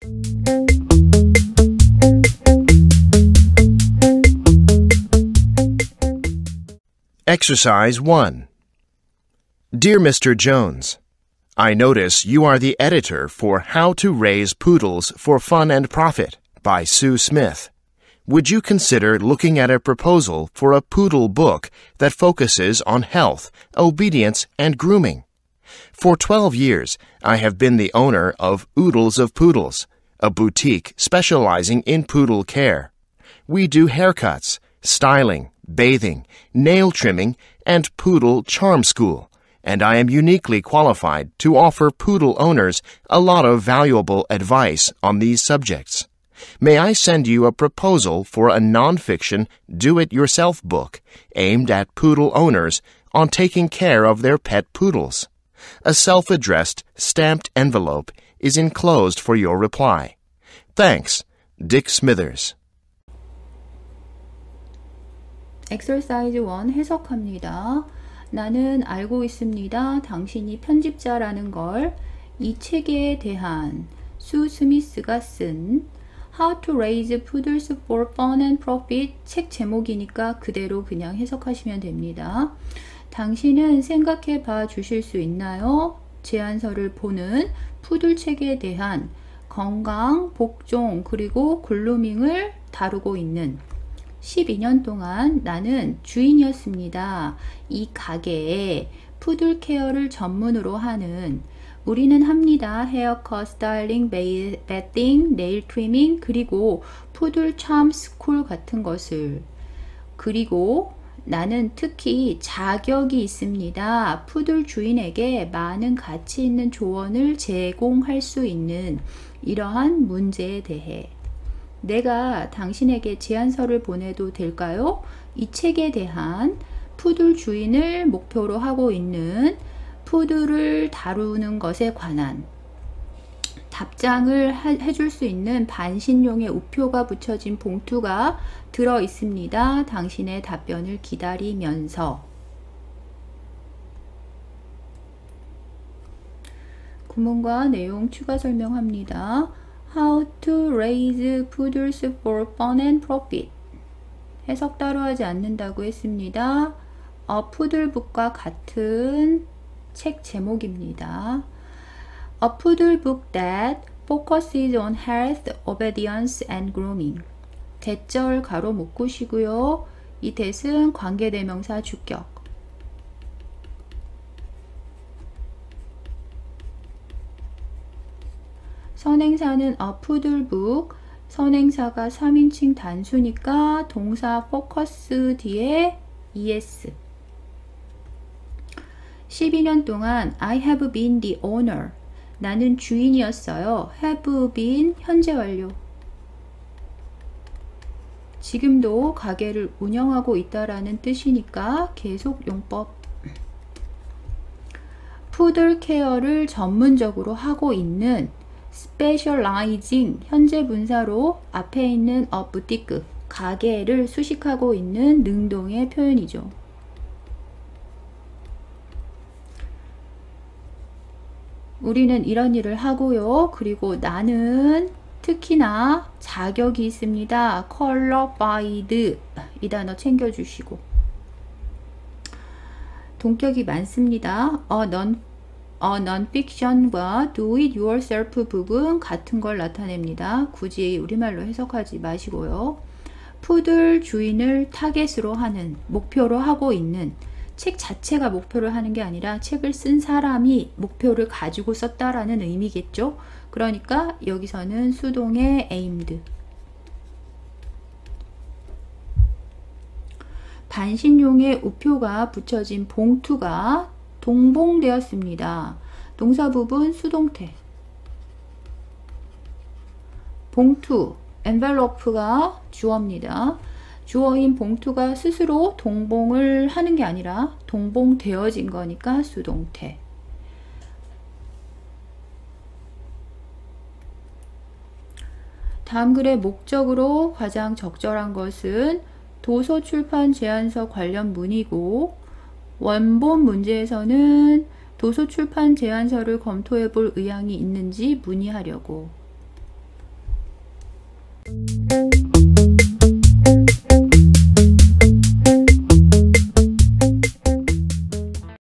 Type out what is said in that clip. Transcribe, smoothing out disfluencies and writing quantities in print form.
Exercise 1. Dear Mr. Jones, I notice you are the editor for How to Raise Poodles for Fun and Profit by Sue Smith. Would you consider looking at a proposal for a poodle book that focuses on health, obedience, and grooming? For 12 years, I have been the owner of Oodles of Poodles, a boutique specializing in poodle care. We do haircuts, styling, bathing, nail trimming, and poodle charm school, and I am uniquely qualified to offer poodle owners a lot of valuable advice on these subjects. May I send you a proposal for a nonfiction do-it-yourself book aimed at poodle owners on taking care of their pet poodles? A self-addressed, stamped envelope is enclosed for your reply. Thanks, Dick Smithers. Exercise 1 해석합니다. 나는 알고 있습니다. 당신이 편집자라는 걸. 이 책에 대한 수 스미스가 쓴 How to Raise Poodles for Fun and Profit 책 제목이니까 그대로 그냥 해석하시면 됩니다. 당신은 생각해 봐 주실 수 있나요? 제안서를 보는 푸들 책에 대한 건강, 복종, 그리고 글루밍을 다루고 있는 12년 동안 나는 주인이었습니다. 이 가게에 푸들 케어를 전문으로 하는 우리는 합니다. 헤어컷, 스타일링, 베팅, 네일 트리밍, 그리고 푸들 참 스쿨 같은 것을. 그리고 나는 특히 자격이 있습니다. 푸들 주인에게 많은 가치 있는 조언을 제공할 수 있는 이러한 문제에 대해. 내가 당신에게 제안서를 보내도 될까요? 이 책에 대한 푸들 주인을 목표로 하고 있는 푸들을 다루는 것에 관한 답장을 해줄 수 있는 반신용의 우표가 붙여진 봉투가 들어 있습니다. 당신의 답변을 기다리면서. 구문과 내용 추가 설명합니다. How to raise poodles for fun and profit. 해석 따로 하지 않는다고 했습니다. 푸들북과 같은 책 제목입니다. A poodle book that focuses on health, obedience, and grooming. 대절 가로 묶으시고요. 이 that은 관계대명사 주격. 선행사는 a poodle book. 선행사가 3인칭 단수니까 동사 focus 뒤에 es. 12년 동안 I have been the owner. 나는 주인이었어요. have been 현재 완료. 지금도 가게를 운영하고 있다라는 뜻이니까 계속 용법. 푸들 케어를 전문적으로 하고 있는 specializing 현재 분사로 앞에 있는 a boutique 가게를 수식하고 있는 능동의 표현이죠. 우리는 이런 일을 하고요. 그리고 나는 특히나 자격이 있습니다. qualified 이 단어 챙겨주시고. 동격이 많습니다. non-fiction과 do it yourself 부분 같은 걸 나타냅니다. 굳이 우리말로 해석하지 마시고요. 푸들 주인을 타겟으로 하는, 목표로 하고 있는 책 자체가 목표를 하는 게 아니라 책을 쓴 사람이 목표를 가지고 썼다라는 의미겠죠. 그러니까 여기서는 수동의 aimed. 반신용의 우표가 붙여진 봉투가 동봉되었습니다. 동사 부분 수동태. 봉투, envelope가 주어입니다. 주어인 봉투가 스스로 동봉을 하는 게 아니라 동봉되어진 거니까 수동태. 다음 글의 목적으로 가장 적절한 것은 도서 출판 제안서 관련 문이고, 원본 문제에서는 도서 출판 제안서를 검토해 볼 의향이 있는지 문의하려고. 네.